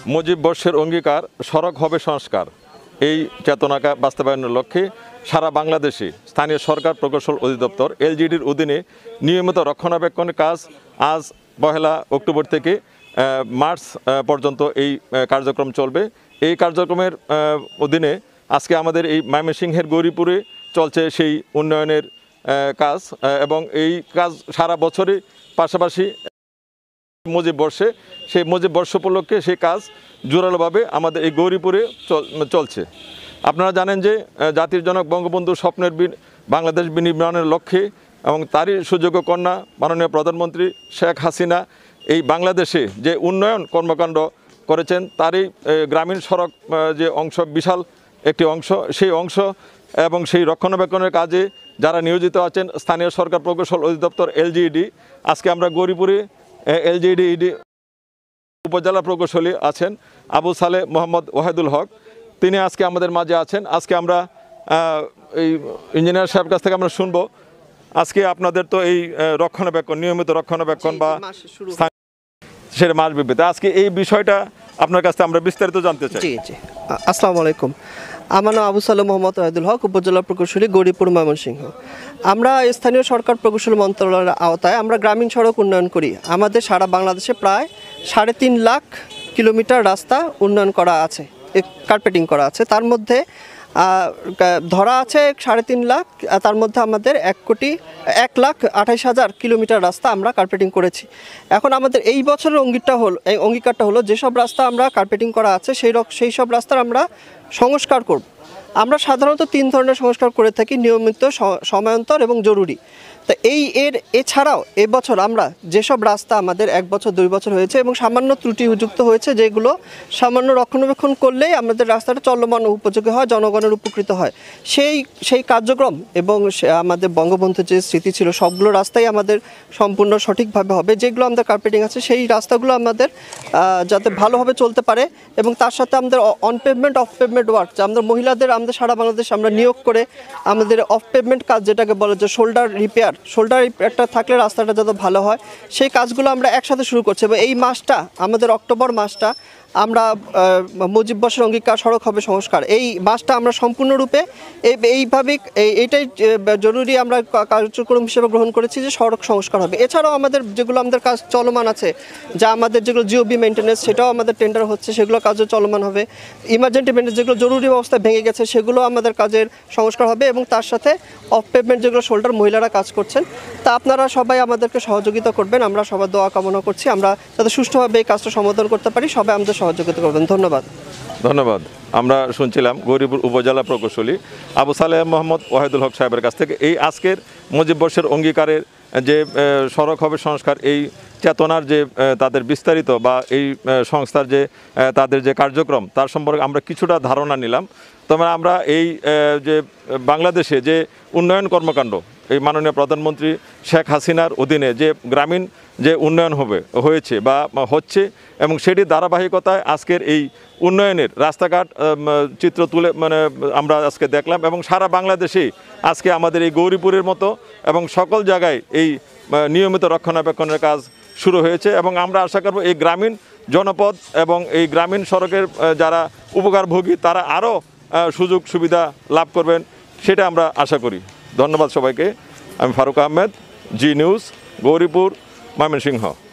মুজিব বর্ষের অঙ্গীকার সড়ক হবে সংস্কার এই চেতনাকে বাস্তবায়নের লক্ষ্যে সারা বাংলাদেশে স্থানীয় সরকার প্রকৌশল অধিদপ্তর LGEDর অধীনে নিয়মিত রক্ষণাবেক্ষণের কাজ আজ 1 অক্টোবর থেকে মার্চ পর্যন্ত এই কার্যক্রম চলবে। এই কার্যক্রমের অধীনে আজকে আমাদের এই ময়মনসিংহের গৌরীপুরে চলছে সেই উন্নয়নের কাজ এবং এই কাজ সারা বছরই পাশাপাশি মুজিব বর্ষে সেই মুজিব বর্ষ উপলক্ষে সেই কাজ জোরালোভাবে আমাদের এই গৌরীপুরে চলছে। আপনারা জানেন যে জাতির জনক বঙ্গবন্ধুর স্বপ্নের বাংলাদেশ বিনির্মাণের লক্ষ্যে এবং তারই সুযোগ্য কন্যা মাননীয় প্রধানমন্ত্রী শেখ হাসিনা এই বাংলাদেশে যে উন্নয়ন কর্মকাণ্ড করেছেন তারই গ্রামীণ সড়ক যে অংশ বিশাল একটি অংশ সেই অংশ এবং সেই রক্ষণাবেক্ষণের কাজে যারা নিয়োজিত আছেন স্থানীয় সরকার প্রকৌশল অধিদপ্তর LGED আজকে আমরা গৌরীপুরে LGED উপজেলা প্রকৌশলী আছেন আবু সালে মোহাম্মদ ওয়াহিদুল হক, তিনি আজকে আমাদের মাঝে আছেন। আজকে আমরা এই ইঞ্জিনিয়ার সাহেবের কাছ থেকে আমরা শুনবো আজকে আপনাদের তো এই রক্ষণাবেক্ষণ নিয়মিত রক্ষণাবেক্ষণ বা সেটা মাস বিবৃতি আজকে এই বিষয়টা আপনার কাছ থেকে আমরা বিস্তারিত জানতে চাই। জি জি, আসসালামু আলাইকুম। আমার নাম আবু সালে মোহাম্মদ ওয়াহিদুল হক, উপজেলা প্রকৌশলী গৌরীপুর ময়মনসিংহ। আমরা স্থানীয় সরকার প্রকৌশল মন্ত্রণালয়ের আওতায় আমরা গ্রামীণ সড়ক উন্নয়ন করি। আমাদের সারা বাংলাদেশে প্রায় 3.5 লাখ কিলোমিটার রাস্তা উন্নয়ন করা আছে, কার্পেটিং করা আছে। তার মধ্যে ধরা আছে 3.5 লাখ, তার মধ্যে আমাদের 1,28,000 কিলোমিটার রাস্তা আমরা কার্পেটিং করেছি। এখন আমাদের এই বছরের অঙ্গীকারটা হলো যেসব রাস্তা আমরা কার্পেটিং করা আছে সেই সব রাস্তার আমরা সংস্কার করব। আমরা সাধারণত 3 ধরনের সংস্কার করে থাকি: নিয়মিত, সময়ান্তর এবং জরুরি। তো এছাড়াও এবছর আমরা যেসব রাস্তা আমাদের 1 বছর 2 বছর হয়েছে এবং সামান্য ত্রুটিযুক্ত হয়েছে, যেগুলো সামান্য রক্ষণাবেক্ষণ করলেই আমাদের রাস্তাটা চলমান উপযোগী হয়, জনগণের উপকৃত হয়, সেই কার্যক্রম এবং আমাদের বঙ্গবন্ধুর যে স্মৃতি ছিল সবগুলো রাস্তাই আমাদের সম্পূর্ণ সঠিকভাবে হবে। যেগুলো আমাদের কার্পেটিং আছে সেই রাস্তাগুলো আমাদের যাতে ভালোভাবে চলতে পারে এবং তার সাথে আমাদের on pavement off pavement work, আমাদের মহিলাদের আমাদের সারা বাংলাদেশ আমরা নিয়োগ করে আমাদের অফ পেভমেন্ট কাজ যেটাকে বলে যে শোল্ডার রিপেয়ারটা থাকলে রাস্তাটা যত ভালো হয়, সেই কাজগুলো আমরা একসাথে শুরু করছি। এবং এই মাসটা আমাদের অক্টোবর মাসটা আমরা মুজিব বর্ষের অঙ্গীকার সড়ক হবে সংস্কার, এই মাসটা আমরা সম্পূর্ণরূপে এইভাবেই এইটাই জরুরি আমরা কার্যক্রম হিসেবে গ্রহণ করেছি যে সড়ক সংস্কার হবে। এছাড়াও আমাদের যেগুলো আমাদের কাজ চলমান আছে, যা আমাদের যেগুলো GOB মেনটেন্যান্স, সেটাও আমাদের টেন্ডার হচ্ছে, সেগুলো কাজও চলমান হবে। ইমার্জেন্সি মেনটেন্যান্স যেগুলো জরুরি অবস্থায় ভেঙে গেছে সেগুলো আমাদের কাজের সংস্কার হবে এবং তার সাথে অফ পেভমেন্ট যেগুলো শোল্ডার মহিলারা কাজ করছেন, তা আপনারা সবাই আমাদেরকে সহযোগিতা করবেন। আমরা সবার দোয়া কামনা করছি আমরা যাতে সুষ্ঠুভাবে এই কাজটা সমাধান করতে পারি। সবাই আমাদের সহযোগিতা করবেন। ধন্যবাদ। আমরা শুনছিলাম গৌরীপুর উপজেলা প্রকৌশলী আবু সালে মোহাম্মদ ওয়াহিদুল হক সাহেবের কাছ থেকে এই আজকের মুজিব বর্ষের অঙ্গীকারের যে সড়ক হবে সংস্কার এই চেতনার যে তাদের বিস্তারিত বা এই সংস্থার যে তাদের যে কার্যক্রম তার সম্পর্কে আমরা কিছুটা ধারণা নিলাম। তবে আমরা এই যে বাংলাদেশে যে উন্নয়ন কর্মকাণ্ড এই মাননীয় প্রধানমন্ত্রী শেখ হাসিনার অধীনে যে গ্রামীণ যে উন্নয়ন হয়েছে বা হচ্ছে এবং সেটির ধারাবাহিকতায় আজকের এই উন্নয়নের রাস্তাঘাট চিত্র তুলে আমরা আজকে দেখলাম এবং সারা বাংলাদেশে আজকে আমাদের এই গৌরীপুরের মতো এবং সকল জায়গায় এই নিয়মিত রক্ষণাবেক্ষণের কাজ শুরু হয়েছে এবং আমরা আশা করব এই গ্রামীণ জনপদ এবং এই গ্রামীণ সড়কের যারা উপকারভোগী তারা আরও সুযোগ সুবিধা লাভ করবেন, সেটা আমরা আশা করি। ধন্যবাদ সবাইকে। আমি ফারুক আহমেদ, জি নিউজ, গৌরীপুর, ময়মনসিংহ।